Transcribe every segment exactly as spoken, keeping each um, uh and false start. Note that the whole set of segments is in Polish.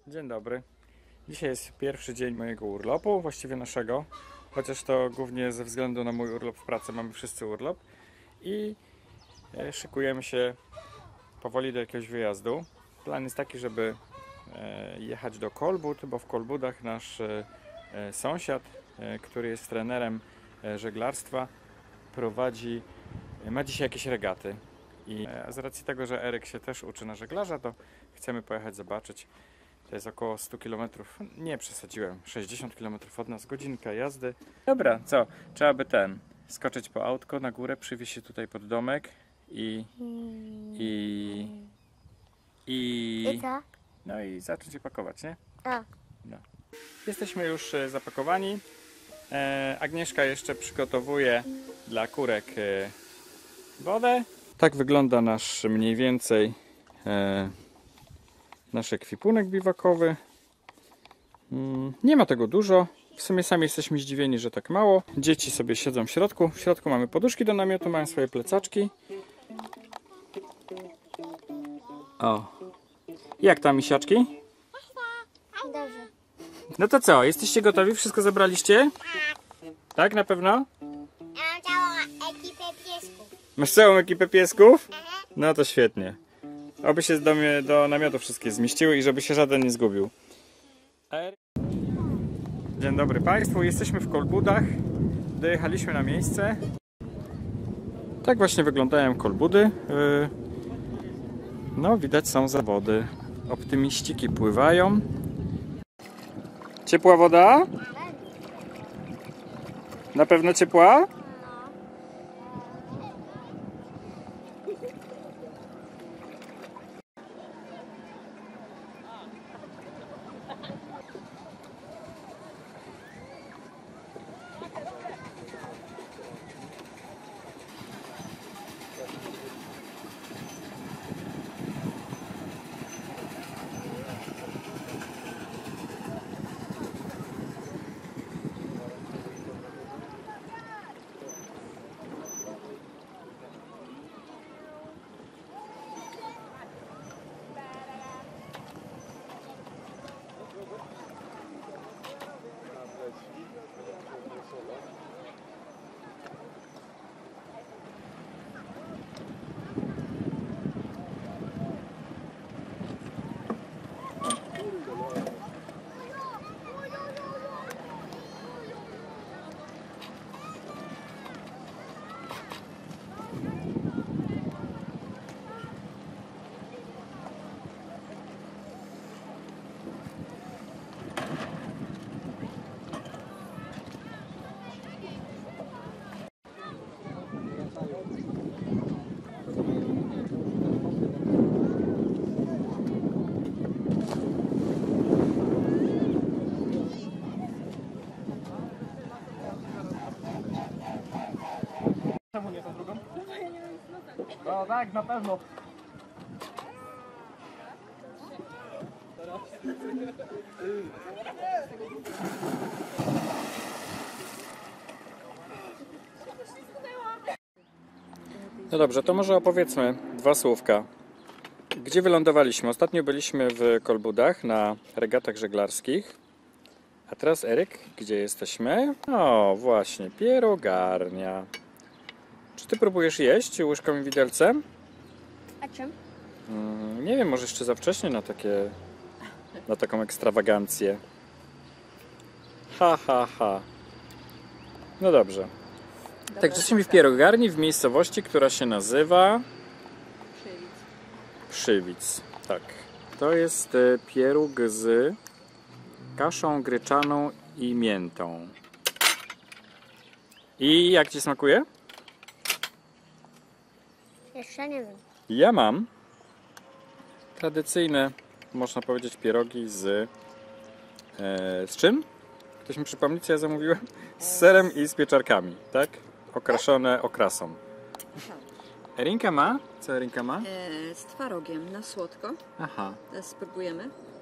Dzień dobry. Dzisiaj jest pierwszy dzień mojego urlopu, właściwie naszego, chociaż to głównie ze względu na mój urlop w pracy mamy wszyscy urlop i szykujemy się powoli do jakiegoś wyjazdu. Plan jest taki, żeby jechać do Kolbud, bo w Kolbudach nasz sąsiad, który jest trenerem żeglarstwa, prowadzi, ma dzisiaj jakieś regaty. I z racji tego, że Eryk się też uczy na żeglarza, to chcemy pojechać zobaczyć. To jest około sto kilometrów, nie przesadziłem, sześćdziesiąt kilometrów od nas, godzinka jazdy. Dobra, co? Trzeba by ten, skoczyć po autko na górę, przywieźć się tutaj pod domek i... I... I... I co? No i zacząć je pakować, nie? O. No. Jesteśmy już zapakowani. E, Agnieszka jeszcze przygotowuje dla kurek e, wodę. Tak wygląda nasz mniej więcej e, nasz ekwipunek biwakowy. Mm, nie ma tego dużo. W sumie sami jesteśmy zdziwieni, że tak mało. Dzieci sobie siedzą w środku. W środku mamy poduszki do namiotu, mają swoje plecaczki. O. Jak tam, misiaczki? Dobrze. No to co? Jesteście gotowi? Wszystko zabraliście? Tak, na pewno? Ja mam całą ekipę piesków. Masz całą ekipę piesków? No to świetnie. Oby się do, do namiotu wszystkie zmieściły i żeby się żaden nie zgubił. Dzień dobry Państwu, jesteśmy w Kolbudach. Dojechaliśmy na miejsce. Tak właśnie wyglądają Kolbudy. No widać, są zawody. Optymiściki pływają. Ciepła woda? Na pewno ciepła? Czemu nie tą drugą? No tak, na pewno. No dobrze, to może opowiedzmy dwa słówka. Gdzie wylądowaliśmy? Ostatnio byliśmy w Kolbudach na regatach żeglarskich. A teraz Eryk, gdzie jesteśmy? O, właśnie, pierogarnia. Czy ty próbujesz jeść łyżką i widelcem? A czym? Hmm, nie wiem, może jeszcze za wcześnie na takie, na taką ekstrawagancję. Ha, ha, ha. No dobrze. Tak, jesteśmy w pierogarni w miejscowości, która się nazywa... Przywic. Przywic. Tak. To jest e, pieróg z kaszą gryczaną i miętą. I jak ci smakuje? Jeszcze nie wiem. Ja mam tradycyjne, można powiedzieć, pierogi z... E, z czym? Ktoś mi przypomni, co ja zamówiłem? Z serem i z pieczarkami, tak? Okraszone okrasą. Erinka ma? Co Erinka ma? E, z twarogiem na słodko. Aha. Teraz spróbujemy.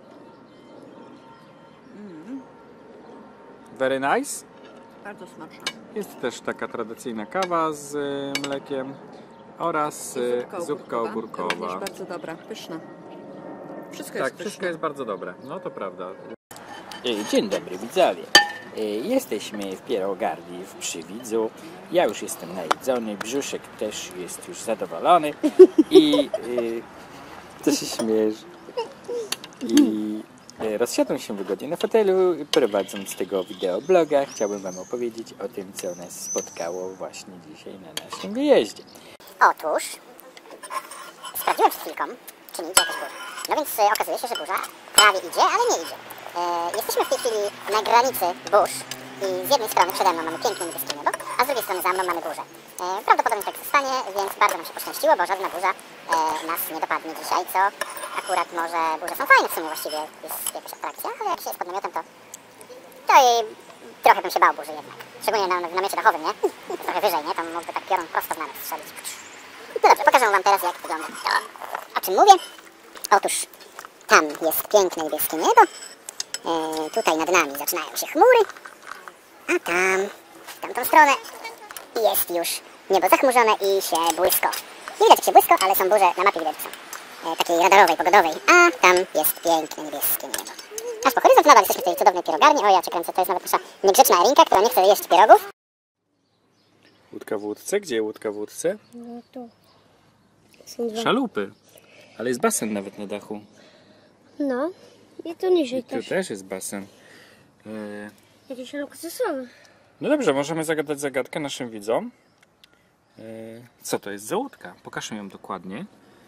Mm, Very nice. bardzo smaczna. Jest też taka tradycyjna kawa z y, mlekiem oraz y, Zupka zupka ogórkowa. Również bardzo dobra, pyszna. Wszystko Tak, jest wszystko pyszne. jest bardzo dobre. No to prawda. E, Dzień dobry widzowie. E, Jesteśmy w Pierogarni w Przywidzu. Ja już jestem najedzony, brzuszek też jest już zadowolony i e, co się śmiesz? I e, rozsiadłem się wygodnie na fotelu, prowadząc tego wideobloga. Chciałbym Wam opowiedzieć o tym, co nas spotkało właśnie dzisiaj na naszym wyjeździe. Otóż sprawdziłem przed chwilką, czy nie idzie jakaś burza. No więc e, okazuje się, że burza prawie idzie, ale nie idzie. E, jesteśmy w tej chwili na granicy burz i z jednej strony przede mną mamy piękne niebieskie niebo, a z drugiej strony za mną mamy burzę. E, prawdopodobnie tak się stanie, więc bardzo nam się poszczęściło, bo żadna burza e, nas nie dopadnie dzisiaj, co akurat może burze są fajne w sumie, właściwie jest jakaś atrakcja, ale jak się jest pod namiotem, to to jej trochę bym się bał burzy jednak. Szczególnie na, w namiocie dachowym, nie? Trochę wyżej, nie? To mógłby tak piorun prosto w namiot strzelić. No dobrze, pokażę Wam teraz, jak wygląda to. O czym mówię? Otóż tam jest piękne niebieskie niebo. E, tutaj nad nami zaczynają się chmury. A tam, w tamtą stronę jest już niebo zachmurzone i się błysko. Nie widać jak się błysko, ale są burze, na mapie widać są. E, takiej radarowej, pogodowej. A tam jest piękne niebieskie niebo. Aż po horyzont nadal jesteśmy w tej cudownej pierogarni. O, ja cię kręcę, to jest nawet nasza niegrzeczna Erinka, która nie chce jeść pierogów. Łódka w łódce? Gdzie łódka w łódce? No tu. Są dwa. Szalupy. Ale jest basen nawet na dachu. No. I tu niżej I tu też. też jest basen. E, Jakieś luksusowe. No dobrze, możemy zagadać zagadkę naszym widzom. E, Co to jest za łódka? Pokażę ją dokładnie.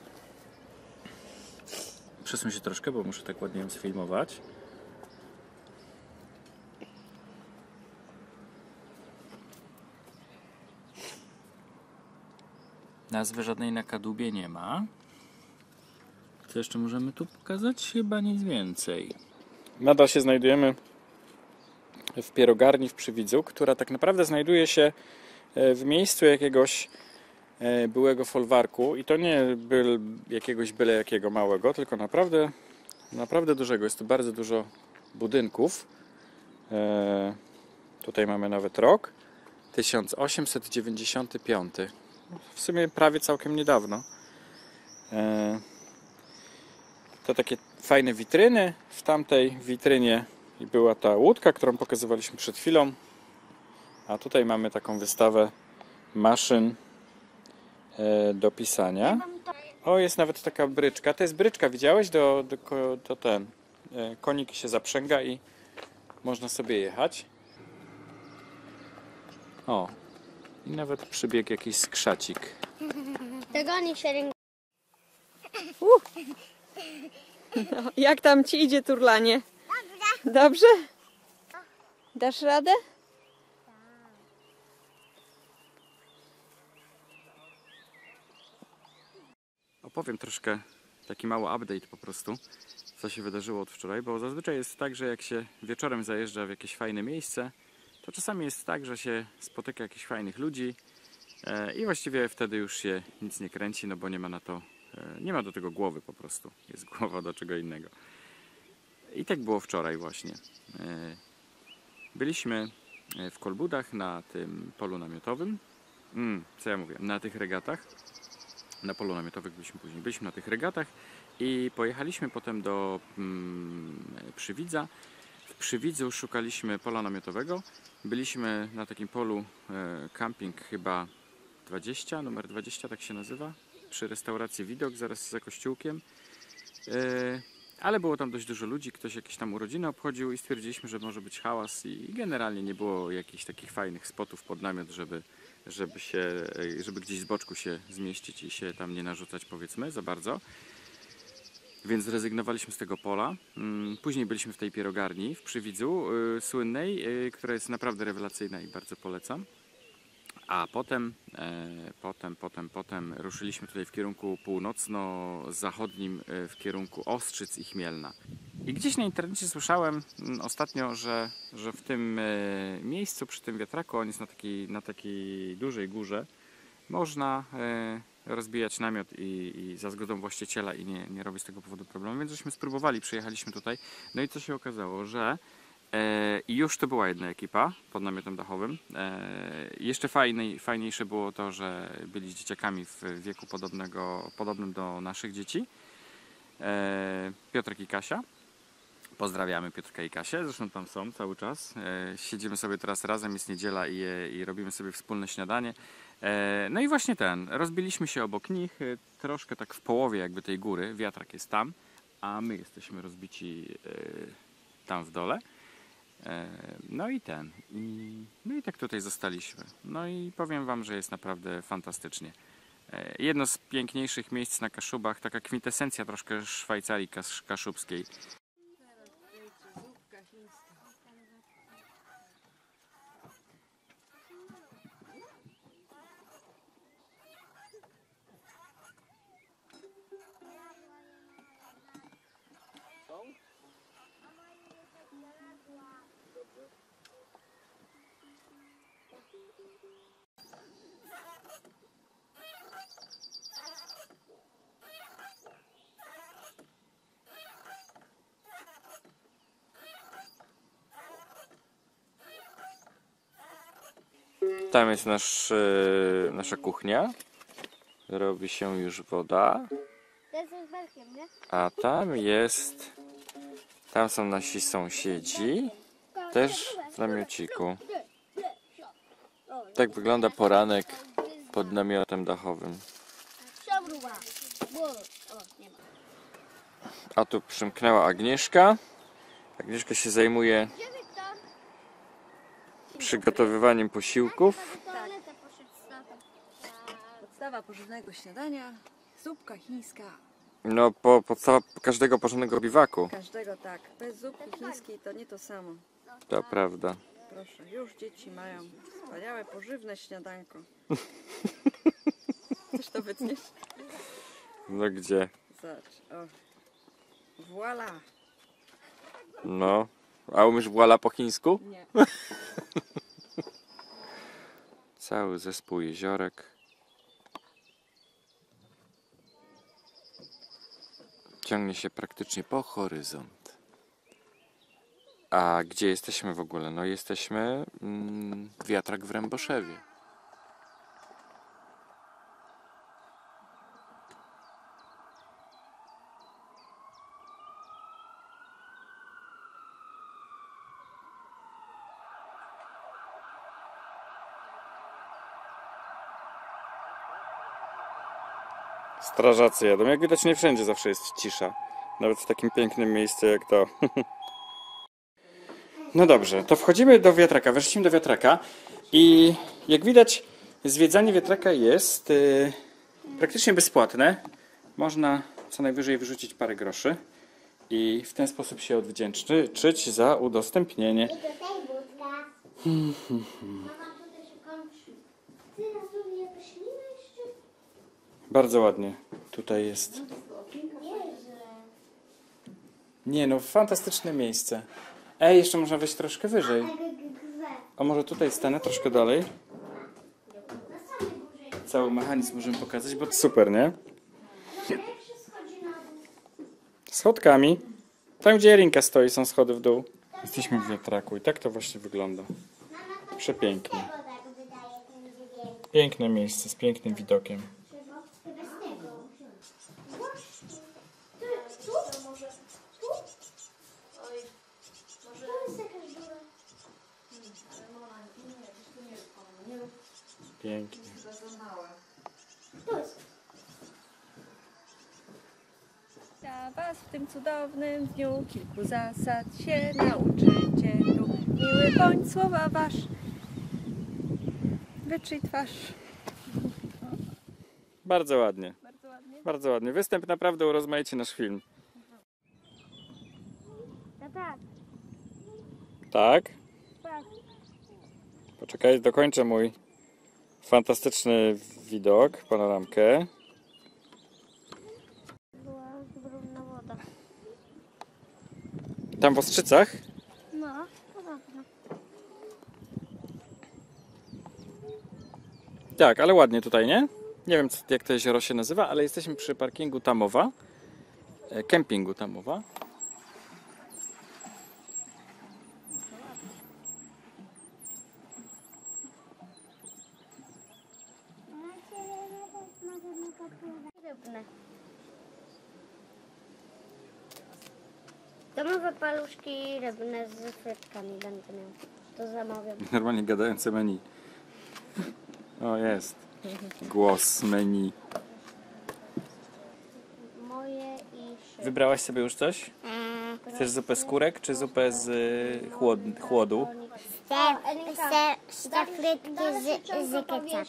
Przesuń się troszkę, bo muszę tak ładnie ją sfilmować. Nazwy żadnej na kadłubie nie ma. Co jeszcze możemy tu pokazać? Chyba nic więcej. Nadal się znajdujemy w pierogarni w Przywidzu, która tak naprawdę znajduje się w miejscu jakiegoś byłego folwarku i to nie byl, jakiegoś byle jakiego małego, tylko naprawdę, naprawdę dużego. Jest tu bardzo dużo budynków. E, tutaj mamy nawet rok tysiąc osiemset dziewięćdziesiąty piąty. W sumie prawie całkiem niedawno. E, to takie fajne witryny. W tamtej witrynie była ta łódka, którą pokazywaliśmy przed chwilą. A tutaj mamy taką wystawę maszyn do pisania. O, jest nawet taka bryczka. To jest bryczka, widziałeś? Do, do, do ten. Konik się zaprzęga i można sobie jechać. O, i nawet przybiegł jakiś skrzacik. Tego oni się ręką. No, jak tam ci idzie turlanie? Dobrze. Dobrze? Dasz radę? Opowiem troszkę, taki mały update po prostu, co się wydarzyło od wczoraj, bo zazwyczaj jest tak, że jak się wieczorem zajeżdża w jakieś fajne miejsce, to czasami jest tak, że się spotyka jakichś fajnych ludzi e, i właściwie wtedy już się nic nie kręci, no bo nie ma na to, e, nie ma do tego głowy po prostu, jest głowa do czego innego. I tak było wczoraj właśnie. E, byliśmy w Kolbudach na tym polu namiotowym, mm, co ja mówię, na tych regatach. Na polu namiotowym byliśmy później. Byliśmy na tych regatach i pojechaliśmy potem do mm, Przywidza. W Przywidzu szukaliśmy pola namiotowego. Byliśmy na takim polu e, camping chyba dwadzieścia, numer dwadzieścia tak się nazywa, przy restauracji Widok, zaraz za kościółkiem. E, ale było tam dość dużo ludzi, ktoś jakieś tam urodziny obchodził i stwierdziliśmy, że może być hałas i generalnie nie było jakichś takich fajnych spotów pod namiot, żeby żeby się, żeby gdzieś z boczku się zmieścić i się tam nie narzucać, powiedzmy, za bardzo. Więc zrezygnowaliśmy z tego pola. Później byliśmy w tej pierogarni w Przywidzu, yy, słynnej, yy, która jest naprawdę rewelacyjna i bardzo polecam. A potem, e, potem, potem, potem ruszyliśmy tutaj w kierunku północno-zachodnim, e, w kierunku Ostrzyc i Chmielna. I gdzieś na internecie słyszałem m, ostatnio, że, że w tym e, miejscu, przy tym wiatraku, on jest na takiej, na takiej dużej górze, można e, rozbijać namiot i, i za zgodą właściciela i nie, nie robić z tego powodu problemu. Więc żeśmy spróbowali, przyjechaliśmy tutaj. No i co się okazało, że E, I już to była jedna ekipa pod namiotem dachowym. E, jeszcze fajnej, fajniejsze było to, że byli z dzieciakami w wieku podobnego, podobnym do naszych dzieci. e, Piotrek i Kasia. Pozdrawiamy Piotrka i Kasię, zresztą tam są cały czas. E, siedzimy sobie teraz razem, jest niedziela i, i robimy sobie wspólne śniadanie. E, no i właśnie ten, rozbiliśmy się obok nich, e, troszkę tak w połowie jakby tej góry, wiatrak jest tam, a my jesteśmy rozbici e, tam w dole. E, no i ten, i, no i tak tutaj zostaliśmy. No i powiem wam, że jest naprawdę fantastycznie. E, jedno z piękniejszych miejsc na Kaszubach, taka kwintesencja troszkę Szwajcarii kas- kaszubskiej. Tam jest nasz, e, nasza kuchnia. Robi się już woda. A tam jest... Tam są nasi sąsiedzi. Też w namiociku. Tak wygląda poranek pod namiotem dachowym. A tu przymknęła Agnieszka. Agnieszka się zajmuje przygotowywaniem posiłków. Podstawa porządnego śniadania, zupka chińska. No, po podstawa każdego porządnego biwaku. Każdego tak. Bez zupki chińskiej to nie to samo. To prawda. Proszę, już dzieci mają wspaniałe, pożywne śniadanko. Chcesz to wytniesz? No gdzie? Zobacz, o. Voila. No. A umiesz voila po chińsku? Nie. Cały zespół jeziorek. Ciągnie się praktycznie po horyzont. A gdzie jesteśmy w ogóle? No jesteśmy mm, wiatrak w Ręboszewie. Strażacy jadą. Jak widać, nie wszędzie zawsze jest cisza. Nawet w takim pięknym miejscu jak to. No dobrze, to wchodzimy do wiatraka. Weszliśmy do wiatraka i jak widać, zwiedzanie wiatraka jest yy, praktycznie bezpłatne. Można co najwyżej wyrzucić parę groszy i w ten sposób się odwdzięczyć za udostępnienie. Bardzo ładnie tutaj jest. Nie no, fantastyczne miejsce. Ej, jeszcze można wejść troszkę wyżej. A może tutaj stanę troszkę dalej? Cały mechanizm możemy pokazać, bo super, nie? Schodkami. Tam, gdzie Erinka stoi, są schody w dół. Jesteśmy w wiatraku i tak to właśnie wygląda. Przepięknie. Piękne miejsce z pięknym widokiem. Pięknie. Dla was w tym cudownym dniu kilku zasad się nauczycie tu. Miły bądź słowa wasz, wytrzyj twarz. Bardzo ładnie. Bardzo ładnie. Bardzo ładnie. Występ naprawdę urozmaici nasz film. Tak. Tak? Tak. Poczekaj, dokończę mój fantastyczny widok, panoramkę. Była brudna woda. Tam w Ostrzycach? No, podobno. Tak, ale ładnie tutaj, nie? Nie wiem, jak to jezioro się nazywa, ale jesteśmy przy parkingu Tamowa. e, Kempingu Tamowa. Domowe paluszki rybne z frytkami będę miał. To zamawiam. Normalnie gadające menu. O, jest. Głos menu. Moje i szyb. Wybrałaś sobie już coś? Chcesz zupę z kurek, czy zupę z y, chłod chłodu? Chcę, chcę, chcę frytki z, z ketchupem.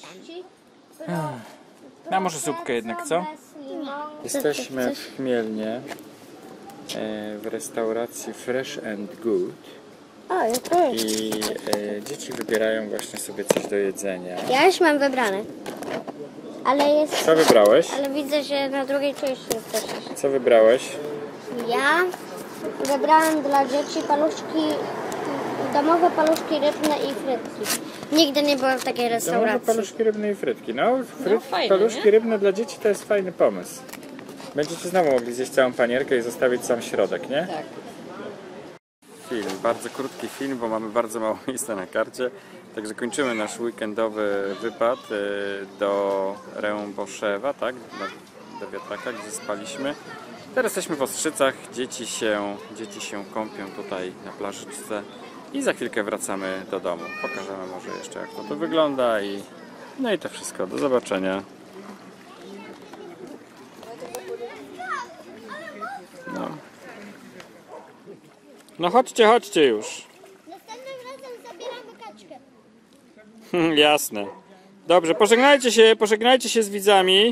A może zupkę jednak, co? Jesteśmy w Chmielnie, e, w restauracji Fresh and Good. O, jest to jest. I e, dzieci wybierają właśnie sobie coś do jedzenia. Ja już mam wybrane. Ale jest... Co wybrałeś? Ale widzę, że na drugiej części jest też. Co wybrałeś? Ja wybrałem dla dzieci paluszki, domowe paluszki rybne i frytki. Nigdy nie byłem w takiej Domowe restauracji. paluszki rybne i frytki. No, fryt, fajne, paluszki nie? rybne dla dzieci to jest fajny pomysł. Będziecie znowu mogli zjeść całą panierkę i zostawić sam środek, nie? Tak. Film, bardzo krótki film, bo mamy bardzo mało miejsca na karcie. Także kończymy nasz weekendowy wypad y, do Ręboszewa, tak? Do, do wiatraka, gdzie spaliśmy. Teraz jesteśmy w Ostrzycach, dzieci się, dzieci się kąpią tutaj na plażyczce i za chwilkę wracamy do domu. Pokażemy może jeszcze, jak to tu wygląda i no i to wszystko. Do zobaczenia. No. No chodźcie, chodźcie już. Następnym razem zabieramy kaczkę. Jasne. Dobrze, pożegnajcie się, pożegnajcie się z widzami.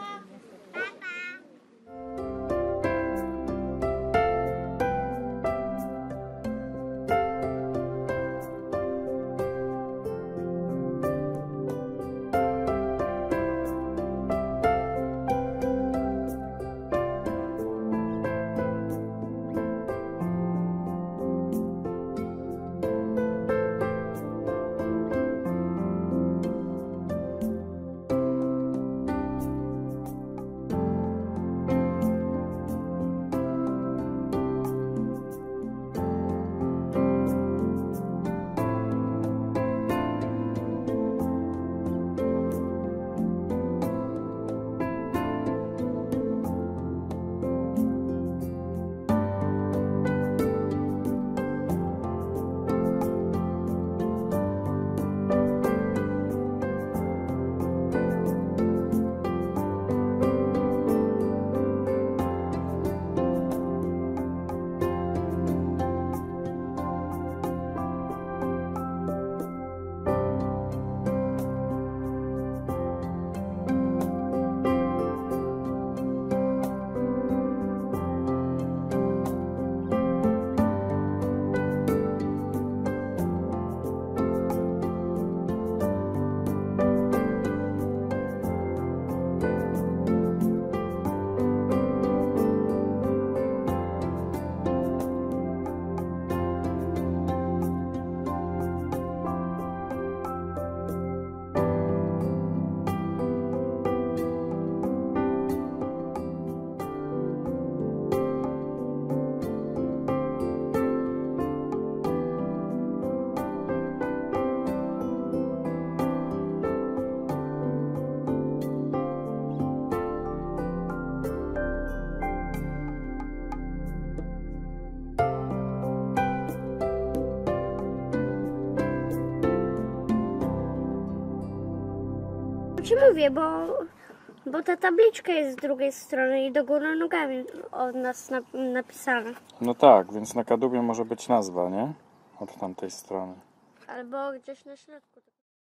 Ci mówię, bo, bo ta tabliczka jest z drugiej strony i do góry nogami od nas nap napisana. No tak, więc na kadłubie może być nazwa, nie? Od tamtej strony. Albo gdzieś na środku.